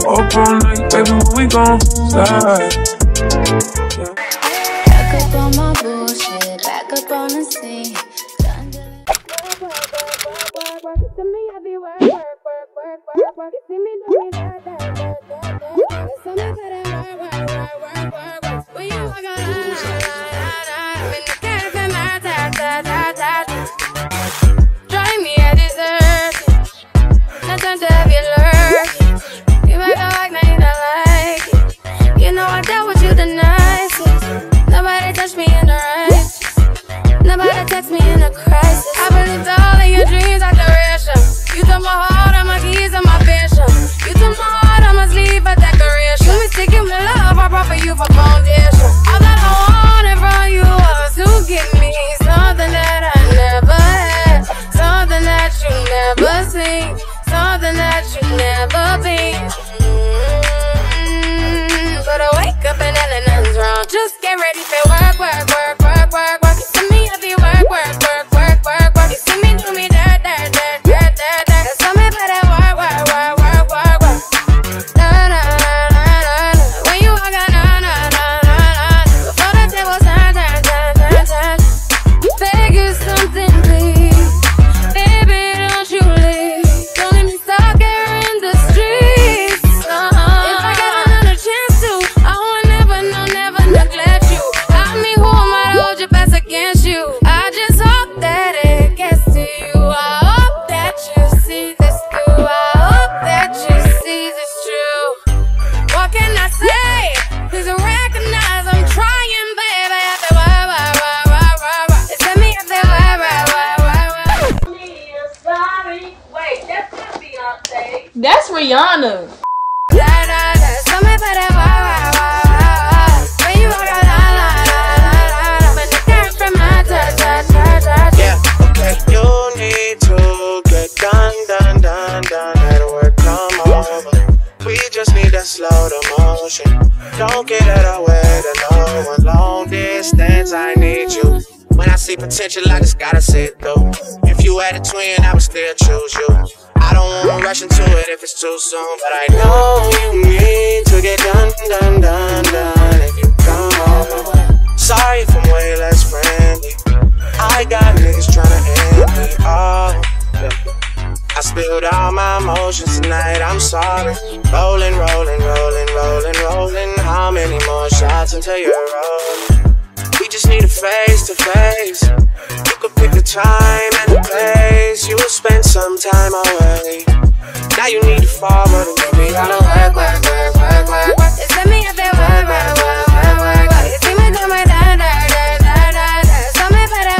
Up all night, baby, when we gon' slide. Back up on my bullshit, back up on the scene. To me, I be work. You see me do me that. So me put in work. When you walk on, I'm in the cafe, drive me a dessert. No time to have you lurking. You make a like, now you don't like it. You know I dealt with you the nicest. Nobody touched me in the righteous. Nobody text me in a crisis. I believed all of your dreams are duration. You took my heart, all my keys, and my vision. You took my heart, I must leave a decoration. You mistaken with love, I brought for you for foundation. All that I wanted from you was to give me something that I never had, something that you never seen, something that you never been. But I wake up and nothing's wrong. Just get ready for work. You see me, I be work. You see me do me dirt. So me better work. When you walk out, before the table turn. Beg you something, please. Baby, don't you leave. Don't leave me stuck here in the streets. If I got another chance to, I would never neglect you. I mean, who am I to hold your best against you? I just hope that it gets to you. I hope that you see this through. I hope that you see this true. What can I say? Please recognize I'm trying, baby. It's me if they Sorry. Wait, that's not Beyonce. That's Rihanna. So me better when you walk out, when the dirt from my touch. Yeah, okay. You need to get done. Let work come over. We just need to slow the motion. Don't get out of way to no one. Long distance, I need you. When I see potential, I just gotta see it through. If you had a twin, I would still choose you. I don't wanna rush into it if it's too soon, but I know you need to get done. If you come over, sorry if I'm way less friendly. I got niggas tryna end me. Oh, yeah. I spilled all my emotions tonight, I'm sorry. Rolling. How many more shots until you're rolling? We just need a face to face. You could pick the time and the place. You will spend some time away. Now you need to forward and give me all the work. It's me if they work. You see me do my dirt. So me better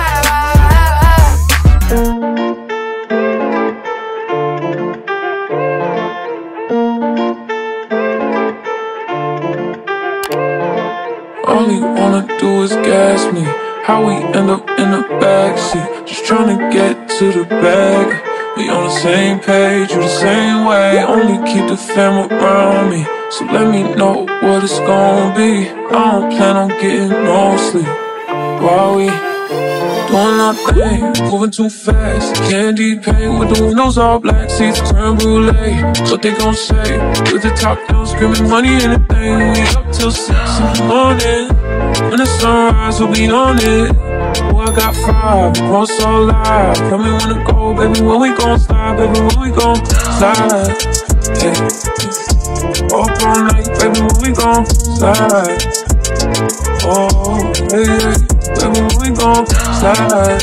All he wanna do is gas me. How we end up in the backseat, just tryna get to the bag. We on the same page, you the same way. Only keep the fam around me, so let me know what it's gonna be. I don't plan on getting no sleep while we doing our thing, moving too fast. Candy paint with the windows all black, seats creme brulee. What they gon' say? With the top down, screaming money and anything. We up till 6 in the morning. When the sunrise, we'll be on it. Oh, I got 5, we're so live. Tell me when to go, baby, when we gon' slide, baby, when we gon' slide. Hey. Up all night, baby, when we gon' slide. Oh, hey, baby, when we gon' slide.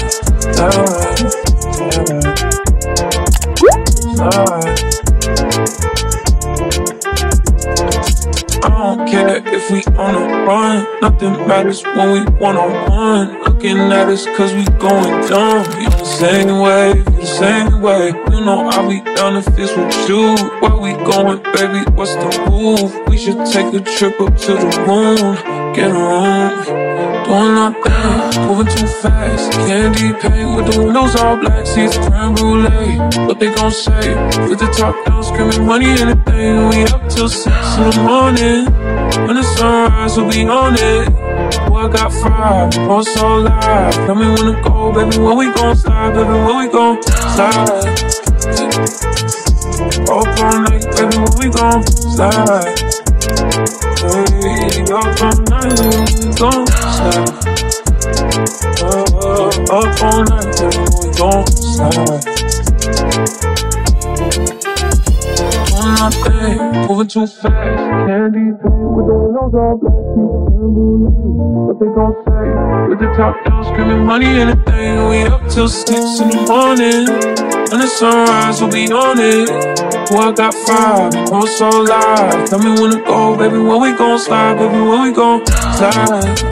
I don't care if we on a run, nothing matters when we one-on-one. Looking at us cause we going dumb. We on the same wave, the same way. You know I'll be down if it's with you. Where we going, baby, what's the move? We should take a trip up to the moon. Get a room, doing our thing, moving too fast. Candy paint with the windows all black, seats creme brulee. What they gon' say? With the top down, screaming money and anything. We up till 6 in the morning. When the sunrise, we'll be on it. Oh, I got 5, we're so live. Tell me when to go, baby, when we gon' slide, baby, when we gon' slide. Up all night, baby, when we gon' slide. Hey, up all night, baby, we gon' slide. Up all night, baby, we gon' slide. On my day, moving too fast. Candy paint with the windows all black. What they gon' say? With the top down, screaming money and a thing. We up till 6 in the morning. When the sunrise, we'll be on it. Oh, I got 5, oh so live. Tell me when to go, baby, when we gon' slide. Baby, when we gon' slide.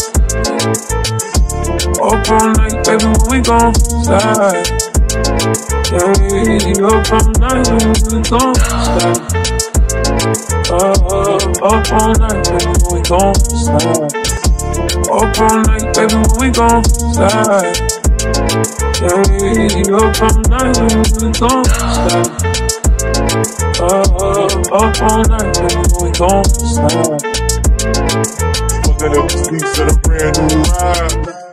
Up all night, baby, when we gon' slide. Yeah, up all night, baby, when we gon' slide. Up all night, baby, when we gon' slide. Up all night, baby, when we gon' slide. Yeah, up all night, baby, when we gon' slide. Up all night, baby, when we gon' slide. Fucking up the streets of a brand new ride.